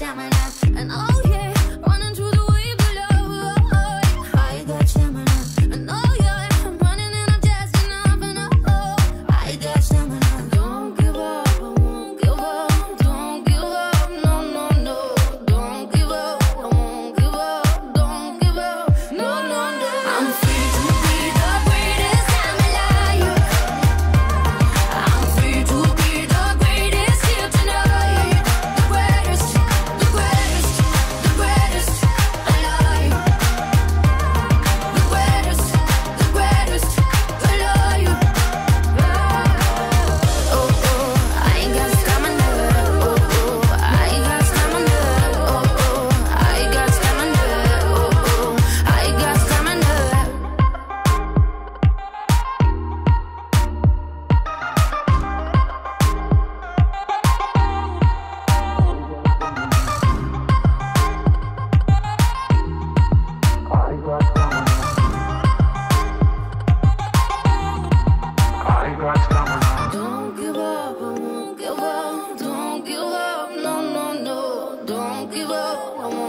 stamina, and oh yeah, running through the wave of love. I got stamina, and oh yeah, I'm running and I'm just enough, and oh, I got stamina. Don't give up, I won't give up. Don't give up, no, no, no. Don't give up, I won't give up. Don't give up, no, no, no. I'm free to be the greatest I'm alive. I'm free to be the greatest here tonight. The greatest, the greatest, the greatest alive. The greatest, the greatest alive. Oh, oh, I ain't got stamina. Oh, oh, I got stamina. Oh, oh, I got stamina. Oh, oh, I got stamina. Don't give up, I won't give up. Don't give up, no, no, no. Don't give up, I won't